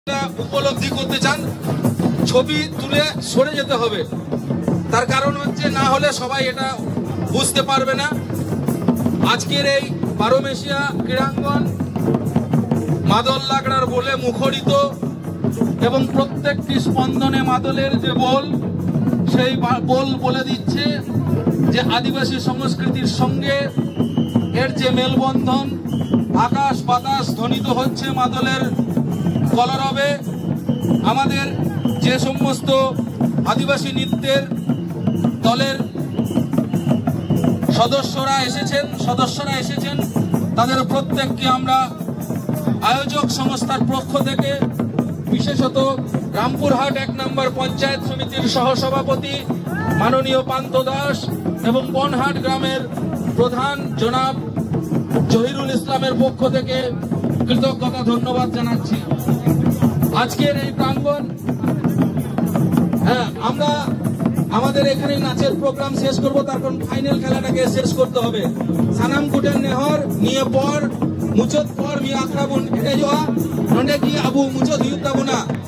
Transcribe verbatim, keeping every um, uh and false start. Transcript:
উপলব্ধি করতে চান ছবি তুলে সরে যেতে হবে। তার কারণ হচ্ছে না হলে সবাই এটা বুঝতে পারবে না। আজকের এই বারোমেশিয়া ক্রীড়াঙ্গন মাদল লাগড়ার বলে মুখরিত এবং প্রত্যেকটি স্পন্দনে মাদলের যে বল, সেই বল বলে দিচ্ছে যে আদিবাসী সংস্কৃতির সঙ্গে এর যে মেলবন্ধন, আকাশ বাতাস ধ্বনিত হচ্ছে মাদলের কলরবে। আমাদের যে সমস্ত আদিবাসী নৃত্যের দলের সদস্যরা এসেছেন সদস্যরা এসেছেন তাদের প্রত্যেককে আমরা আয়োজক সংস্থার পক্ষ থেকে, বিশেষত রামপুরহাট এক নম্বর পঞ্চায়েত সমিতির সহসভাপতি মাননীয় পান্ত দাস এবং বনহাট গ্রামের প্রধান জনাব জহিরুল ইসলামের পক্ষ থেকে কৃতজ্ঞতা ধন্যবাদ জানাচ্ছি। আজকের এই প্রাঙ্গণ, হ্যাঁ, আমরা আমাদের এখানে নাচের প্রোগ্রাম শেষ করব, তারপর ফাইনাল খেলাটাকে শেষ করতে হবে। সানাম কুটেন নেহর নিয়ে পর মুচত পর মি আখরাবুন এটা যোয়া নন্ডে কি আবু মুচত হিউত তাবুনা